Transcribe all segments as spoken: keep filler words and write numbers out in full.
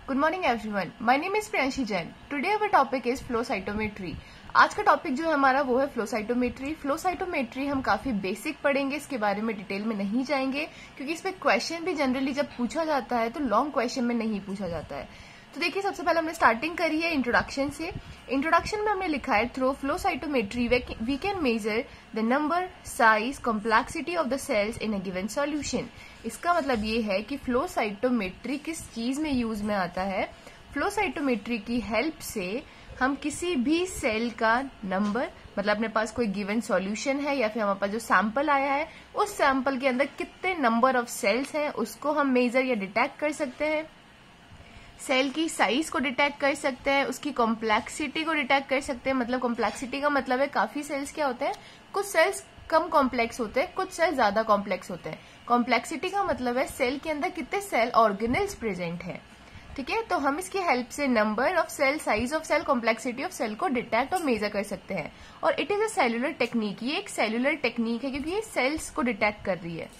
Good morning everyone, my name is Priyanshi Jain. Today our topic is flow cytometry. आज का topic जो है हमारा वो है फ्लो साइटोमेट्री। फ्लो साइटोमेट्री हम काफी बेसिक पढ़ेंगे, इसके बारे में डिटेल में नहीं जाएंगे क्योंकि इस पे क्वेश्चन भी जनरली जब पूछा जाता है तो लॉन्ग क्वेश्चन में नहीं पूछा जाता है। तो देखिए, सबसे पहले हमने स्टार्टिंग करी है इंट्रोडक्शन से। इंट्रोडक्शन में हमने लिखा है through flow cytometry we can measure the number, size, complexity of the cells in a given solution. इसका मतलब ये है कि फ्लो साइटोमेट्री किस चीज में यूज में आता है। फ्लो साइटोमेट्री की हेल्प से हम किसी भी सेल का नंबर, मतलब अपने पास कोई गिवन सॉल्यूशन है या फिर हमारे पास जो सैंपल आया है उस सैंपल के अंदर कितने नंबर ऑफ सेल्स हैं उसको हम मेजर या डिटेक्ट कर सकते हैं। सेल की साइज को डिटेक्ट कर सकते हैं, उसकी कॉम्प्लेक्सिटी को डिटेक्ट कर सकते हैं। मतलब कॉम्प्लेक्सिटी का मतलब है काफी सेल्स क्या होते हैं, कुछ सेल्स कम कॉम्प्लेक्स होते हैं, कुछ सेल ज्यादा कॉम्प्लेक्स होते हैं। कॉम्प्लेक्सिटी का मतलब है सेल के अंदर कितने सेल ऑर्गेनेल्स प्रेजेंट है। ठीक है, तो हम इसकी हेल्प से number of cell, size of cell, complexity of cell को डिटेक्ट और मेजर कर सकते हैं। और it is a cellular technique. ये एक सेल्यूलर टेक्निक है क्योंकि ये सेल्स को डिटेक्ट कर रही है।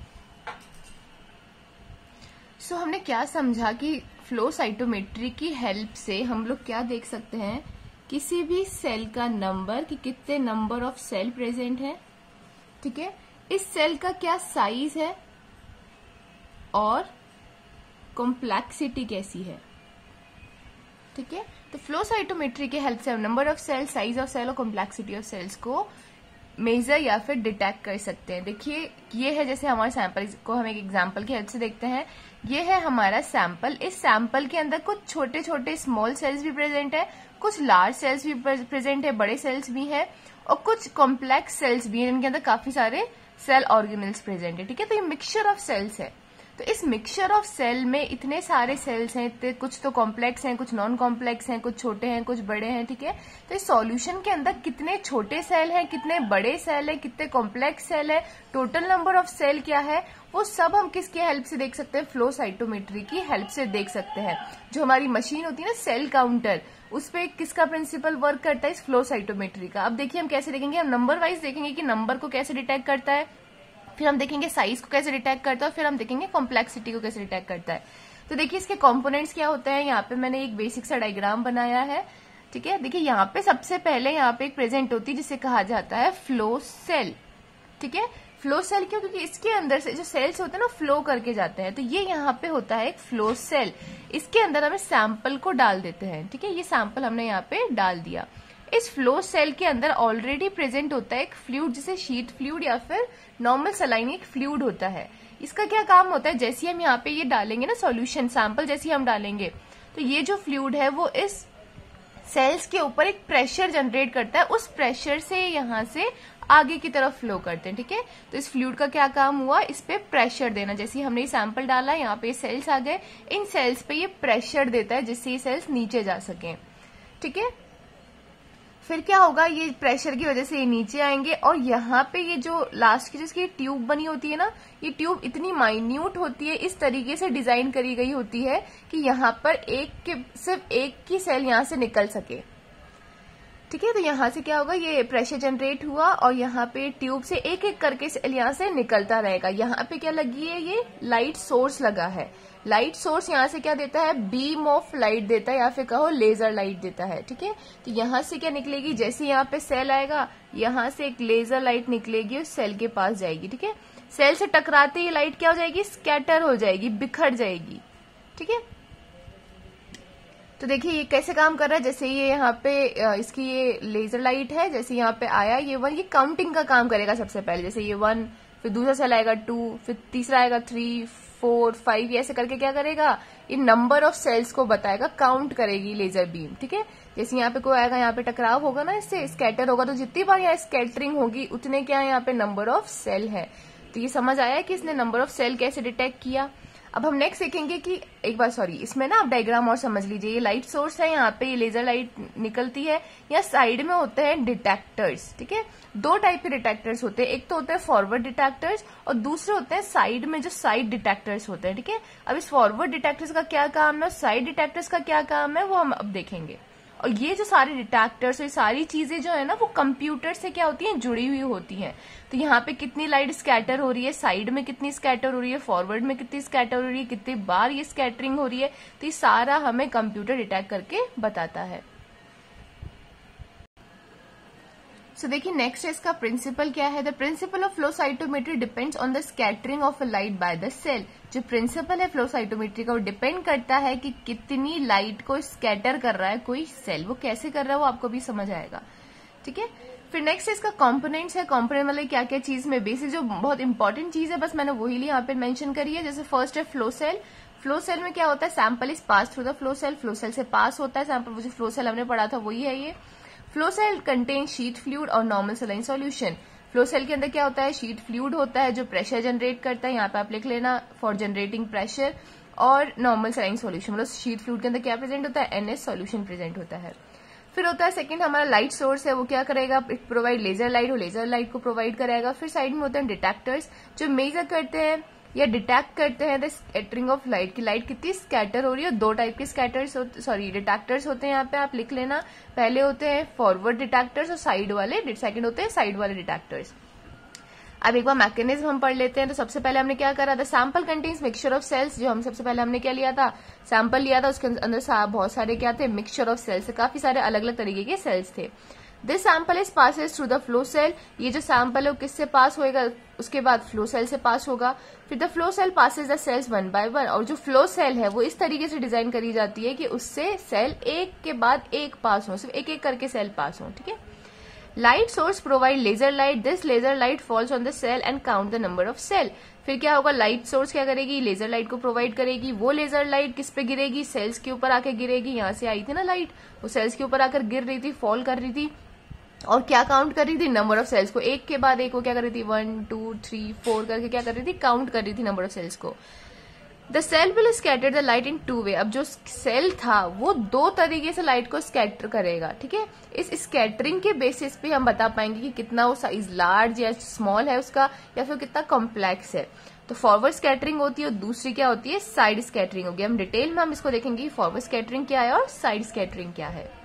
सो so, हमने क्या समझा कि फ्लो साइटोमेट्री की हेल्प से हम लोग क्या देख सकते हैं, किसी भी सेल का नंबर, कि कितने नंबर ऑफ सेल प्रेजेंट है। ठीक है, इस सेल का क्या साइज है और कॉम्प्लेक्सिटी कैसी है। ठीक है, तो फ्लो साइटोमेट्री के हेल्प से हम number of cell, size of cell और कॉम्प्लेक्सिटी ऑफ सेल्स को मेजर या फिर डिटेक्ट कर सकते हैं। देखिए, ये है जैसे हमारे सैंपल को हम एक एग्जांपल की हेल्प से देखते हैं। ये है हमारा सैंपल। इस सैंपल के अंदर कुछ छोटे छोटे स्मॉल सेल्स भी प्रेजेंट है, कुछ लार्ज सेल्स भी प्रेजेंट है, बड़े सेल्स भी हैं, और कुछ कॉम्प्लेक्स सेल्स भी हैं जिनके अंदर काफी सारे सेल ऑर्गेनेल्स प्रेजेंट है। ठीक है, तो ये मिक्सचर ऑफ सेल्स है। तो इस मिक्सचर ऑफ सेल में इतने सारे सेल्स हैं, इतने कुछ तो कॉम्प्लेक्स हैं, कुछ नॉन कॉम्प्लेक्स हैं, कुछ छोटे हैं, कुछ बड़े हैं। ठीक है, तो इस सॉल्यूशन के अंदर कितने छोटे सेल हैं, कितने बड़े सेल हैं, कितने कॉम्प्लेक्स सेल है, टोटल नंबर ऑफ सेल क्या है, वो सब हम किसकी हेल्प से देख सकते हैं, फ्लो साइटोमेट्री की हेल्प से देख सकते हैं। जो हमारी मशीन होती है ना सेल काउंटर, उस पे किसका प्रिंसिपल वर्क करता है, इस फ्लो साइटोमेट्री का। अब देखिए हम कैसे देखेंगे, हम नंबर वाइज देखेंगे कि नंबर को कैसे डिटेक्ट करता है, फिर हम देखेंगे साइज को कैसे डिटेक्ट करता है, फिर हम देखेंगे कॉम्प्लेक्सिटी को कैसे डिटेक्ट करता है। तो देखिए इसके कंपोनेंट्स क्या होते हैं। यहाँ पे मैंने एक बेसिक सा डायग्राम बनाया है। ठीक है, देखिए यहाँ पे सबसे पहले यहाँ पे एक प्रेजेंट होती है जिसे कहा जाता है फ्लो सेल। ठीक है, फ्लो सेल क्यों, क्योंकि इसके अंदर से जो सेल्स होते हैं ना फ्लो करके जाते हैं। तो ये यहाँ पे होता है एक फ्लो सेल। इसके अंदर हमें सैंपल को डाल देते हैं। ठीक है, ये सैंपल हमने यहाँ पे डाल दिया। इस फ्लो सेल के अंदर ऑलरेडी प्रेजेंट होता है एक फ्लूइड, जिसे शीट फ्लूइड या फिर नॉर्मल सलाइन एक फ्लूइड होता है। इसका क्या काम होता है, जैसे हम यहाँ पे ये डालेंगे ना सॉल्यूशन, सैंपल जैसे हम डालेंगे तो ये जो फ्लूइड है वो इस सेल्स के ऊपर एक प्रेशर जनरेट करता है। उस प्रेशर से यहाँ से आगे की तरफ फ्लो करते हैं। ठीक है, तो इस फ्लूइड का क्या काम हुआ, इस पे प्रेशर देना। जैसे हमने ये सैंपल डाला, यहाँ पे सेल्स आ गए, इन सेल्स पे ये प्रेशर देता है जिससे ये सेल्स नीचे जा सके। ठीक है, फिर क्या होगा, ये प्रेशर की वजह से ये नीचे आएंगे और यहाँ पे ये जो लास्ट की जिसकी ट्यूब बनी होती है ना, ये ट्यूब इतनी माइन्यूट होती है, इस तरीके से डिजाइन करी गई होती है कि यहाँ पर एक के सिर्फ एक की सेल यहाँ से निकल सके। ठीक है, तो यहाँ से क्या होगा, ये प्रेशर जनरेट हुआ और यहाँ पे ट्यूब से एक एक करके सेल यहाँ से निकलता रहेगा। यहाँ पे क्या लगी है, ये लाइट सोर्स लगा है। लाइट सोर्स यहाँ से क्या देता है, बीम ऑफ लाइट देता है या फिर कहो लेजर लाइट देता है। ठीक है, तो यहाँ से क्या निकलेगी, जैसे यहाँ पे सेल आएगा, यहाँ से एक लेजर लाइट निकलेगी और सेल के पास जाएगी। ठीक है, सेल से टकराते ही लाइट क्या हो जाएगी, स्कैटर हो जाएगी, बिखर जाएगी। ठीक है, तो देखिए ये कैसे काम कर रहा है। जैसे ये यहाँ पे इसकी ये लेजर लाइट है, जैसे यहाँ पे आया ये वन, ये काउंटिंग का काम करेगा सबसे पहले। जैसे ये वन, फिर दूसरा सेल आएगा टू, फिर तीसरा आएगा थ्री, फोर, फाइव, ऐसे करके क्या करेगा, ये नंबर ऑफ सेल्स को बताएगा, काउंट करेगी लेजर बीम। ठीक है, जैसे यहाँ पे कोई आएगा, यहाँ पे टकराव होगा ना, इससे स्कैटर होगा, तो जितनी बार यहाँ स्कैटरिंग होगी उतने क्या यहाँ पे नंबर ऑफ सेल है। तो ये समझ आया कि इसने नंबर ऑफ सेल कैसे डिटेक्ट किया। अब हम नेक्स्ट सीखेंगे कि एक बार सॉरी इसमें ना आप डायग्राम और समझ लीजिए। ये लाइट सोर्स है, यहाँ पे ये लेजर लाइट निकलती है, यहाँ साइड में होते हैं डिटेक्टर्स। ठीक है, दो टाइप के डिटेक्टर्स होते हैं, एक तो होते हैं फॉरवर्ड डिटेक्टर्स और दूसरे होते हैं साइड में जो साइड डिटेक्टर्स होते हैं। ठीक है, अब इस फॉरवर्ड डिटेक्टर्स का क्या काम है और साइड डिटेक्टर्स का क्या काम है वो हम अब देखेंगे। और ये जो सारे डिटेक्टर्स ये सारी चीजें जो है ना वो कंप्यूटर से क्या होती हैं, जुड़ी हुई होती हैं। तो यहाँ पे कितनी लाइट स्कैटर हो रही है, साइड में कितनी स्कैटर हो रही है, फॉरवर्ड में कितनी स्कैटर हो रही है, कितनी बार ये स्कैटरिंग हो रही है, तो ये सारा हमें कंप्यूटर डिटेक्ट करके बताता है। सो देखिए नेक्स्ट इसका प्रिंसिपल क्या है। The principle of flow cytometry depends on the scattering of a light by the cell. जो प्रिंसिपल है फ्लो साइटोमेट्री का वो डिपेंड करता है कि कितनी लाइट को स्कैटर कर रहा है कोई सेल। वो कैसे कर रहा है वो आपको भी समझ आएगा, ठीक है। फिर नेक्स्ट इसका कंपोनेंट्स है। कंपोनेंट मतलब क्या क्या चीज में बेसिक जो बहुत इंपॉर्टेंट चीज है बस मैंने वही लिए यहाँ पे मेंशन करी है। जैसे फर्स्ट है फ्लो सेल। फ्लो सेल में क्या होता है, sample is pass through the flow cell. Flow cell से पास होता है सैंपल, वो जो फ्लो सेल हमने पढ़ा था वही है ये। Flow cell contain sheath fluid और normal saline solution. Flow cell के अंदर क्या होता है, शीट फ्लूइड होता है जो प्रेशर जनरेट करता है, यहाँ पे आप लिख लेना फॉर जनरेटिंग प्रेशर, और नॉर्मल सलाइन सॉल्यूशन मतलब शीट फ्लूइड के अंदर क्या प्रेजेंट होता है, एनएस सॉल्यूशन प्रेजेंट होता है। फिर होता है सेकंड हमारा लाइट सोर्स है, वो क्या करेगा, इट प्रोवाइड लेजर लाइट, वो लेजर लाइट को प्रोवाइड करेगा। फिर साइड में होते हैं डिटेक्टर्स जो मेजर करते हैं या डिटेक्ट करते हैं द स्कैटरिंग ऑफ लाइट की लाइट कितनी स्कैटर हो रही है। दो टाइप के स्कैटर्स सॉरी डिटेक्टर्स होते हैं यहाँ पे, आप लिख लेना। पहले होते हैं फॉरवर्ड डिटेक्टर्स और साइड वाले, सेकंड होते हैं साइड वाले डिटेक्टर्स। अब एक बार मैकेनिज्म हम पढ़ लेते हैं। तो सबसे पहले हमने क्या करा था, sample contains mixture of cells. जो हम सबसे पहले हमने क्या लिया था, सैंपल लिया था, उसके अंदर बहुत सारे क्या थे, मिक्सचर ऑफ सेल्स, काफी सारे अलग अलग तरीके के सेल्स थे। This sample is passes through the flow cell. ये जो सैंपल है वो किससे पास होएगा, उसके बाद फ्लो सेल से पास होगा। फिर the flow cell passes the cells one by one. और जो फ्लो सेल है वो इस तरीके से डिजाइन करी जाती है कि उससे सेल एक के बाद एक पास हो, सिर्फ एक एक करके सेल पास हो, ठीक है। Light source provide laser light. This laser light falls on the cell and count the number of cell. फिर क्या होगा, लाइट सोर्स क्या करेगी, लेजर लाइट को प्रोवाइड करेगी। वो लेजर लाइट किस पे गिरेगी, सेल्स के ऊपर आके गिरेगी। यहाँ से आई थी ना लाइट, वो सेल्स के ऊपर आकर गिर रही थी, फॉल कर रही थी, और क्या काउंट कर रही थी, नंबर ऑफ सेल्स को, एक के बाद एक वो क्या कर रही थी, वन टू थ्री फोर करके क्या कर रही थी, काउंट कर रही थी नंबर ऑफ सेल्स को। The cell will scatter the light in two way. अब जो सेल था वो दो तरीके से लाइट को स्कैटर करेगा, ठीक है। इस स्कैटरिंग के बेसिस पे हम बता पाएंगे कि कितना वो साइज लार्ज या स्मॉल है उसका, या फिर कितना कॉम्प्लेक्स है। तो फॉरवर्ड स्कैटरिंग होती है और दूसरी क्या होती है, साइड स्कैटरिंग होगी। हम डिटेल में हम इसको देखेंगे फॉरवर्ड स्कैटरिंग क्या है और साइड स्कैटरिंग क्या है।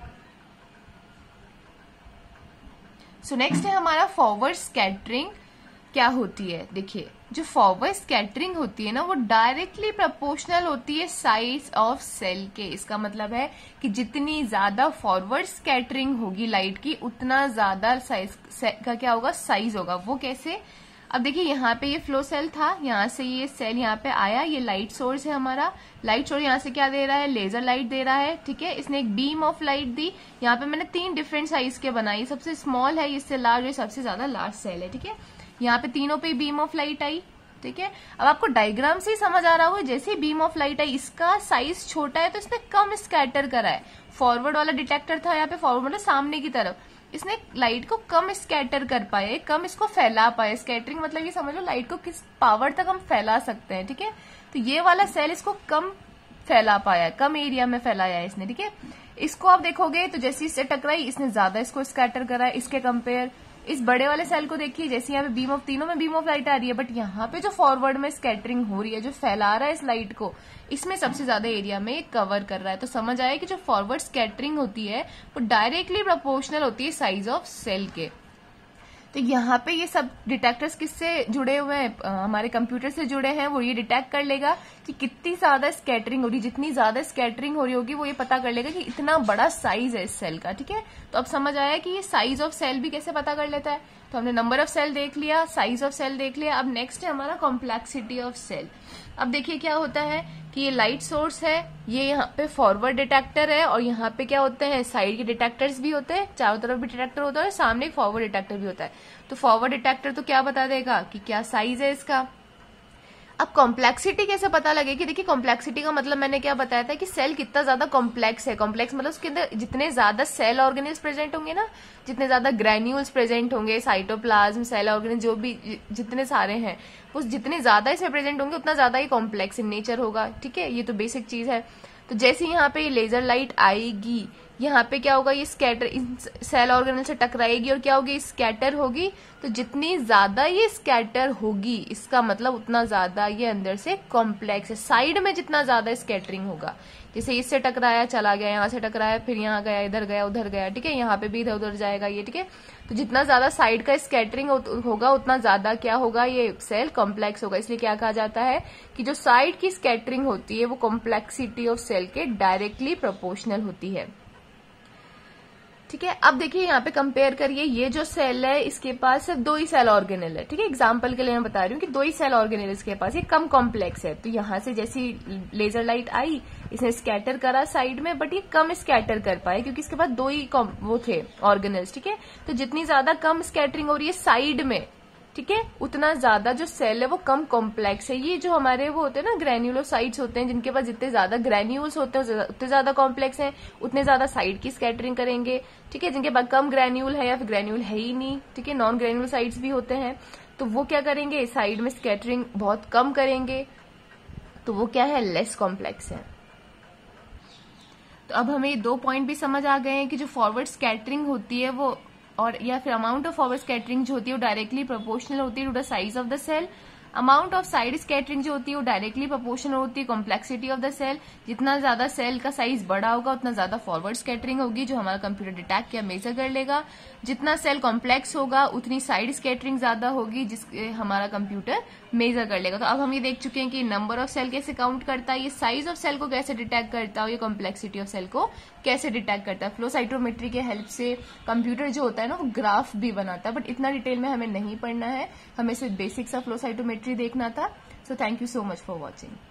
सो so नेक्स्ट है हमारा फॉरवर्ड स्कैटरिंग क्या होती है। देखिए जो फॉरवर्ड स्कैटरिंग होती है ना वो डायरेक्टली प्रोपोर्शनल होती है साइज ऑफ सेल के। इसका मतलब है कि जितनी ज्यादा फॉरवर्ड स्कैटरिंग होगी लाइट की उतना ज्यादा साइज का क्या होगा, साइज होगा। वो कैसे, अब देखिए यहाँ पे ये फ्लो सेल था, यहाँ से ये सेल यहाँ पे आया, ये लाइट सोर्स है हमारा। लाइट सोर्स यहाँ से क्या दे रहा है, लेजर लाइट दे रहा है, ठीक है। इसने एक बीम ऑफ लाइट दी। यहाँ पे मैंने तीन डिफरेंट साइज के बनाई, सबसे स्मॉल है, इससे लार्ज है, सबसे ज्यादा लार्ज सेल है, ठीक है। यहाँ पे तीनों पे बीम ऑफ लाइट आई, ठीक है। अब आपको डायग्राम से ही समझ आ रहा होगा, जैसे बीम ऑफ लाइट आई इसका साइज छोटा है तो इसने कम स्कैटर करा है। फॉरवर्ड वाला डिटेक्टर था यहाँ पे, फॉरवर्ड मतलब सामने की तरफ, इसने लाइट को कम स्कैटर कर पाए, कम इसको फैला पाए। स्कैटरिंग मतलब ये समझ लो लाइट को किस पावर तक हम फैला सकते हैं, ठीक है। तो ये वाला सेल इसको कम फैला पाया, कम एरिया में फैलाया है इसने, ठीक है। इसको आप देखोगे तो जैसे इससे टकराई इसने ज्यादा इसको स्कैटर करा है इसके कंपेयर। इस बड़े वाले सेल को देखिए, जैसे यहाँ पे बीम ऑफ, तीनों में बीम ऑफ लाइट आ रही है, बट यहाँ पे जो फॉरवर्ड में स्कैटरिंग हो रही है, जो फैला रहा है इस लाइट को, इसमें सबसे ज्यादा एरिया में कवर कर रहा है। तो समझ आया कि जो फॉरवर्ड स्कैटरिंग होती है वो डायरेक्टली प्रोपोर्शनल होती है साइज ऑफ सेल के। तो यहाँ पे ये सब डिटेक्टर्स किससे जुड़े हुए हैं, हमारे कंप्यूटर से जुड़े हैं। वो ये डिटेक्ट कर लेगा कि कितनी ज्यादा स्कैटरिंग हो रही है, जितनी ज्यादा स्कैटरिंग हो रही होगी वो ये पता कर लेगा कि इतना बड़ा साइज है इस सेल का, ठीक है। तो अब समझ आया कि ये साइज ऑफ सेल भी कैसे पता कर लेता है। तो हमने नंबर ऑफ सेल देख लिया, साइज ऑफ सेल देख लिया। अब नेक्स्ट है हमारा कॉम्प्लेक्सिटी ऑफ सेल। अब देखिए क्या होता है कि ये लाइट सोर्स है, ये यहाँ पे फॉरवर्ड डिटेक्टर है, और यहाँ पे क्या होते हैं, साइड के डिटेक्टर्स भी होते हैं, चारों तरफ भी डिटेक्टर होता है और सामने एक फॉरवर्ड डिटेक्टर भी होता है। तो फॉरवर्ड डिटेक्टर तो क्या बता देगा कि क्या साइज है इसका। अब कॉम्प्लेक्सिटी कैसे पता लगेगी, देखिए कॉम्प्लेक्सिटी का मतलब मैंने क्या बताया था कि सेल कितना ज्यादा कॉम्प्लेक्स है। कॉम्प्लेक्स मतलब उसके अंदर जितने ज्यादा सेल ऑर्गेनिल्स प्रेजेंट होंगे ना, जितने ज्यादा ग्रैन्यूल्स प्रेजेंट होंगे, साइटोप्लाज्म, सेल ऑर्गेनिल जो भी जितने सारे हैं, वो जितने ज्यादा इसमें प्रेजेंट होंगे उतना ज्यादा ही कॉम्प्लेक्स इन नेचर होगा, ठीक है। ये तो बेसिक चीज है। तो जैसे यहाँ पे लेजर लाइट आएगी यहाँ पे क्या होगा, ये स्कैटर सेल ऑर्गेनेल से टकराएगी और क्या होगी, स्कैटर होगी। तो जितनी ज्यादा ये स्कैटर होगी इसका मतलब उतना ज्यादा ये अंदर से कॉम्प्लेक्स है। साइड में जितना ज्यादा स्कैटरिंग होगा, जैसे इससे टकराया चला गया, यहाँ से टकराया फिर यहाँ गया, इधर गया उधर गया, ठीक है, यहाँ पे भी इधर उधर जाएगा ये, ठीक है। तो जितना ज्यादा साइड का स्कैटरिंग होगा उतना ज्यादा क्या होगा, ये सेल कॉम्प्लेक्स होगा। इसलिए क्या कहा जाता है कि जो साइड की स्कैटरिंग होती है वो कॉम्प्लेक्सिटी ऑफ सेल के डायरेक्टली प्रोपोर्शनल होती है, ठीक है। अब देखिए यहाँ पे कंपेयर करिए, ये जो सेल है इसके पास सिर्फ दो ही सेल ऑर्गेनेल है, ठीक है। एग्जांपल के लिए मैं बता रही हूँ कि दो ही सेल ऑर्गेनेल इसके पास, ये कम कॉम्प्लेक्स है। तो यहाँ से जैसी लेजर लाइट आई, इसने स्कैटर करा साइड में, बट ये कम स्कैटर कर पाए क्योंकि इसके पास दो ही वो थे ऑर्गेनेल्स, ठीक है। तो जितनी ज्यादा कम स्कैटरिंग हो रही है साइड में, ठीक है, उतना ज्यादा जो सेल है वो कम कॉम्प्लेक्स है। ये जो हमारे वो होते हैं ना ग्रैन्युलोसाइट्स होते हैं, जिनके पास जितने ज्यादा ग्रैन्यूल्स होते हैं उतने ज्यादा कॉम्प्लेक्स हैं, उतने ज्यादा साइड की स्कैटरिंग करेंगे, ठीक है। जिनके पास कम ग्रैन्यूल है या फिर ग्रैन्यूल है ही नहीं, ठीक है, नॉन ग्रैन्युलोसाइट्स भी होते हैं, तो वो क्या करेंगे, साइड में स्कैटरिंग बहुत कम करेंगे, तो वो क्या है, लेस कॉम्प्लेक्स है। तो अब हमें दो पॉइंट भी समझ आ गए हैं कि जो फॉरवर्ड स्कैटरिंग होती है वो और या फिर अमाउंट ऑफ फॉरवर्ड स्कैटरिंग जो होती है वो डायरेक्टली प्रोपोर्शनल होती है to the size of the cell. Amount of side scattering जो होती है वो डायरेक्टली प्रोपोर्शनल होती है कॉम्प्लेक्सिटी ऑफ द सेल। जितना ज्यादा सेल का साइज बड़ा होगा उतना ज्यादा फॉरवर्ड स्कैटरिंग होगी जो हमारा कंप्यूटर डिटेक्ट या मेजर कर लेगा। जितना सेल कॉम्प्लेक्स होगा उतनी साइड स्कैटरिंग ज्यादा होगी जिसके हमारा कंप्यूटर मेजर कर लेगा। तो अब हम ये देख चुके हैं कि नंबर ऑफ सेल कैसे काउंट करता है, ये साइज ऑफ सेल को कैसे डिटेक्ट करता है, ये कॉम्प्लेक्सिटी ऑफ सेल को कैसे डिटेक्ट करता है। फ्लो साइटोमेट्री के हेल्प से कंप्यूटर जो होता है ना वो ग्राफ भी बनाता है, बट इतना डिटेल में हमें नहीं पढ़ना है, हमें सिर्फ बेसिक्स ऑफ फ्लो साइटोमेट्री देखना था। So thank you so much for watching.